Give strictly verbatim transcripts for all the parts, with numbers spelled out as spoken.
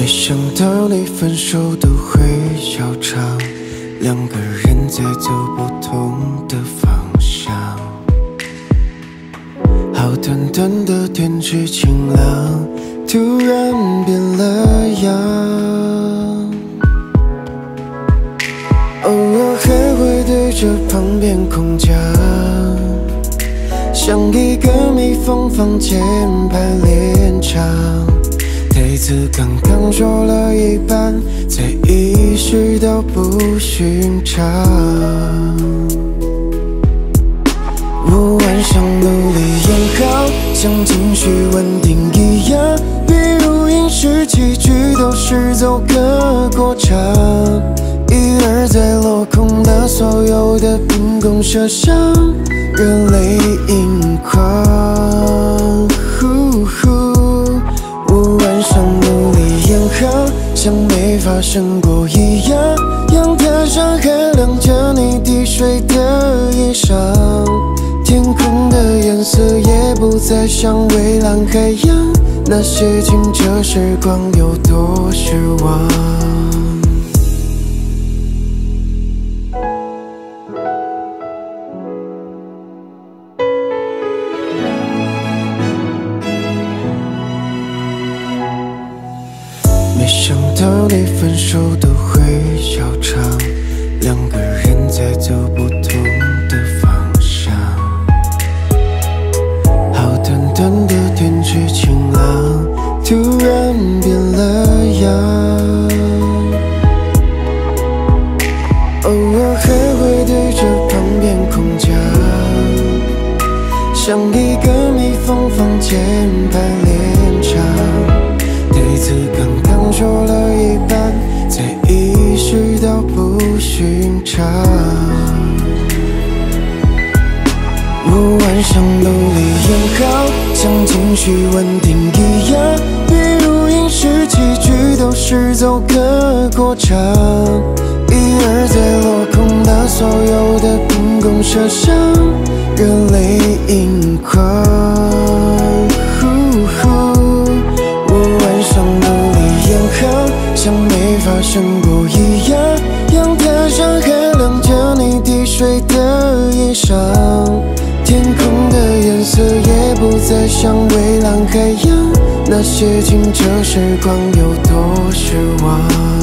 没想到你分手都会笑场，两个人在走不同的方向。好短短的天气晴朗，突然变了样。偶尔还会对着旁边空讲，像一个蜜蜂房间排练场。 台词刚刚说了一半，才意识到不寻常。我晚上努力演好，像情绪稳定一样，比如饮食起居都是走个过场。一而再落空了所有的凭空设想，热泪盈眶。呼呼 想努力演好，像没发生过一样。阳台上还晾着你滴水的衣裳，天空的颜色也不再像蔚蓝海洋。那些清澈时光有多失望？ 没想到你分手都会笑场，两个人在走不同的方向。好短短的天气晴朗，突然变了样。偶尔还会对着旁边空讲，像一个蜜蜂房间排练场。 台词刚刚说了一半，才意识到不寻常。我晚上努力演好，像情绪稳定一样，比如饮食起居都是走个过场。一而再落空了所有的凭空设想，热泪盈眶。 像没发生过一样，阳台上还晾着你滴水的衣裳，天空的颜色也不再像蔚蓝海洋。那些清澈时光有多失望？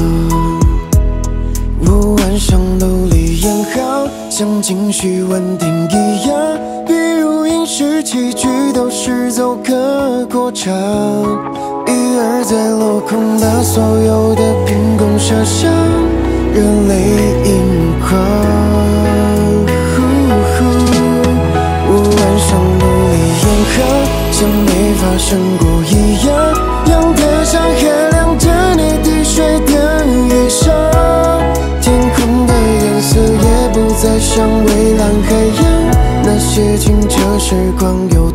我晚上努力演好，像情绪稳定一样，比如饮食起居都是走个过场。 一而再落空了所有的凭空设想，热泪盈眶。呼呼，我晚上努力演好，像没发生过一样。阳台上还晾着你滴水的衣裳，天空的颜色也不再像蔚蓝海洋。那些清澈时光有。